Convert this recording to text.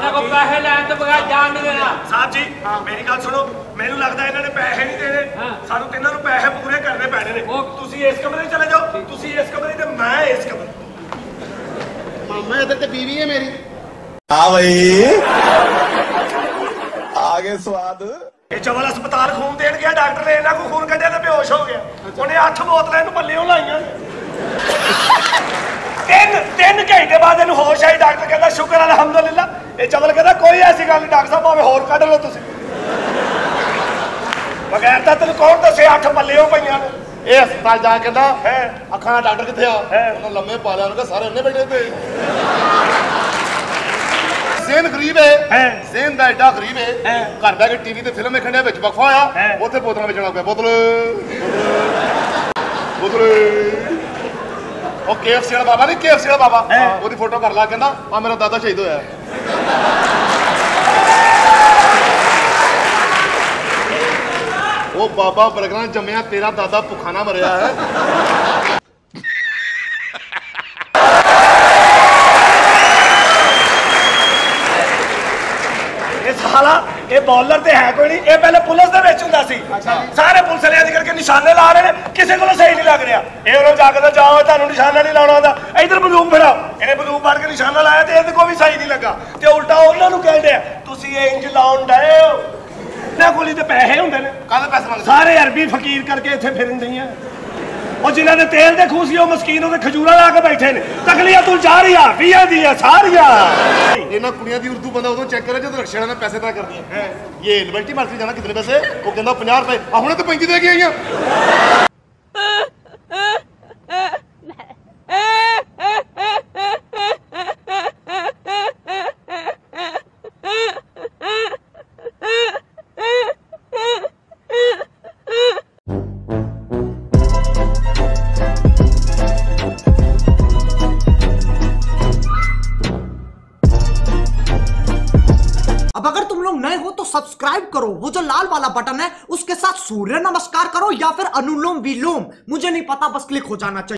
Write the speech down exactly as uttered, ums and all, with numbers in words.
ਇਹਨਾਂ ਕੋ ਪੈਸੇ ਲੈਣ ਤੋਂ ਬਗੈਰ ਜਾਣ ਨਹੀਂ ਦੇਣਾ। ਸਾਹਿਬ ਜੀ ਮੇਰੀ ਗੱਲ ਸੁਣੋ, ਮੈਨੂੰ ਲੱਗਦਾ ਇਹਨਾਂ ਨੇ ਪੈਸੇ ਨਹੀਂ ਦੇਣੇ, ਸਾਨੂੰ ਤਿੰਨਾਂ ਨੂੰ ਪੈਸੇ ਪੂਰੇ ਕਰਨੇ ਪੈਣੇ ਨੇ। ਤੁਸੀਂ ਇਸ ਕਮਰੇ 'ਚ ਚਲੇ ਜਾਓ, ਤੁਸੀਂ ਇਸ ਕਮਰੇ ਤੇ ਮੈਂ ਇਸ ਕਮਰੇ। ਮਾਮਾ ਇੱਧਰ ਤੇ ਬੀਵੀ ਹੈ ਮੇਰੀ। हाँ भाई आगे स्वाद। ਇਹ ਚਵਲ ਹਸਪਤਾਲ ਖੂਨ ਦੇਣ ਗਿਆ, ਡਾਕਟਰ ਨੇ ਇਹਨਾਂ ਕੋ ਖੂਨ ਕੱਢਿਆ ਤੇ ਬੇਹੋਸ਼ ਹੋ ਗਿਆ। ਉਹਨੇ ਅੱਠ ਬੋਤਲਾਂ ਇਹਨੂੰ ਪੱਲਿਓਂ ਲਾਈਆਂ। ਤਿੰਨ ਤਿੰਨ ਘੰਟੇ ਬਾਅਦ ਇਹਨੂੰ ਹੋਸ਼ ਆਈ। ਡਾਕਟਰ ਕਹਿੰਦਾ ਸ਼ੁਕਰ ਅਲਹਮਦੁਲਿਲਾ। ਇਹ ਚਵਲ ਕਹਿੰਦਾ ਕੋਈ ਐਸੀ ਗੱਲ ਨਹੀਂ ਡਾਕਟਰ ਸਾਹਿਬ, ਭਾਵੇਂ ਹੋਰ ਕੱਢ ਲਓ ਤੁਸੀਂ। ਬਗੈਰ ਤਾਂ ਤੈਨੂੰ ਕੌਣ ਦੱਸੇ ਅੱਠ ਪੱਲਿਓਂ ਪਈਆਂ ਨੇ। ਇਹ ਹਸਪਤਾਲ ਜਾ ਕੇ ਕਹਿੰਦਾ ਅੱਖਾਂ ਦਾ ਡਾਕਟਰ ਕਿੱਥੇ ਆ? ਉਹਨਾਂ ਲੰਮੇ ਪਾ ਲਿਆ, ਉਹਨਾਂ ਸਾਰੇ ਉਹਨੇ ਬੈਠੇ ਤੇ। ਜ਼ੇਨ ਗਰੀਬ ਹੈ, ਜ਼ੇਨ ਦਾ ਐਡਾ ਗਰੀਬ ਹੈ, ਘਰ ਬੈ ਕੇ ਟੀਵੀ ਤੇ ਫਿਲਮ ਵੇਖਣ ਦੇ ਵਿੱਚ ਵਕਫਾ ਹੋਇਆ, ਉੱਥੇ ਬੋਤਲਾਂ ਵੇਚਣਾ ਪਿਆ। ਬੋਤਲ ਬੋਤਲ ਉਹ ਕੇਐਫਸੀ ਵਾਲਾ ਬਾਬਾ ਨਹੀਂ, ਕੇਐਫਸੀ ਵਾਲਾ ਬਾਬਾ, ਉਹਦੀ ਫੋਟੋ ਕਰ ਲਾ। ਕਹਿੰਦਾ ਆ ਮੇਰਾ ਦਾਦਾ ਸ਼ਹੀਦ ਹੋਇਆ। ਉਹ ਬਾਬਾ ਬਰਗਰਾਂ ਜੰਮਿਆ, ਤੇਰਾ ਦਾਦਾ ਭੁੱਖਾ ਨਾ ਮਰਿਆ ਹੈ। ਇਹ ਬੌਲਰ ਤੇ ਹੈ ਕੋਈ ਨਹੀਂ, ਇਹ ਪਹਿਲੇ ਪੁਲਿਸ ਦੇ ਵਿੱਚ ਹੁੰਦਾ ਸੀ। ਸਾਰੇ ਪੁਲਿਸ ਵਾਲੇ ਅੱਜ ਕਰਕੇ ਨਿਸ਼ਾਨੇ ਲਾ ਰਹੇ ਨੇ, ਕਿਸੇ ਕੋਲ ਸਹੀ ਨਹੀਂ ਲੱਗ ਰਿਹਾ। ਇਹ ਉਹਨੂੰ ਜਾ ਕੇ ਜਾਓ, ਤੁਹਾਨੂੰ ਨਿਸ਼ਾਨਾ ਨਹੀਂ ਲਾਉਣਾ ਆਉਂਦਾ, ਇਧਰ ਬੰਦੂਕ ਫੜਾਓ। ਇਹਨੇ ਬੰਦੂਕ ਫੜ ਕੇ ਨਿਸ਼ਾਨਾ ਲਾਇਆ ਤੇ ਇਹਦੇ ਕੋਲ ਵੀ ਸਹੀ ਨਹੀਂ ਲੱਗਾ, ਤੇ ਉਲਟਾ ਉਹਨਾਂ ਨੂੰ ਕਹਿੰਦੇ ਆ ਤੁਸੀਂ ਇਹ ਇੰਜ ਲਾਉਣ ਡਏ ਹੋ। ਇਹਨਾਂ ਕੋਲ ਹੀ ਤੇ ਪੈਸੇ ਹੁੰਦੇ ਨੇ। ਕਾਹਦੇ ਪੈਸੇ ਮੰਗਦੇ? ਸਾਰੇ ਅਰਬੀ ਫਕੀਰ ਕਰਕੇ ਇੱਥੇ ਫਿਰਨ ਦਈਆਂ। ਉਹ ਜਿਨ੍ਹਾਂ ਦੇ ਤੇਲ ਦੇ ਖੂਸੀ ਉਹ ਮਸਕੀਨ ਉਹਦੇ ਖਜੂਰਾ ਲਾ ਕੇ ਬੈਠੇ ਨੇ। ਤਕਲੀਆਂ ਤੂੰ ਜਾਰੀਆਂ ਵੀਆਂ ਦੀਆਂ ਸਾਰੀਆਂ। ਇਹਨਾਂ ਕੁੜੀਆਂ ਦੀ ਉਰਦੂ ਬੰਦਾ ਉਦੋਂ ਚੈੱਕ ਕਰੇ ਜਦੋਂ ਰਕਸ਼ਾ ਨੇ ਪੈਸੇ ਤਾਂ ਕਰਦੀਆਂ। ਇਹ ਯੂਨੀਵਰਸਿਟੀ ਮਾਰਕੀਟ ਜਾਣਾ ਕਿਤਨੇ ਪੈਸੇ? ਉਹ ਕਹਿੰਦਾ ਪੰਜਾਹ ਰੁਪਏ। ਆ ਹੁਣੇ ਤਾਂ ਪੈਂਤੀ ਦੇ ਕੇ ਆਈਆਂ। अब अगर तुम लोग नए हो तो सब्सक्राइब करो, वो जो लाल वाला बटन है उसके साथ सूर्य नमस्कार करो या फिर अनुलोम विलोम, मुझे नहीं पता, बस क्लिक हो जाना चाहिए।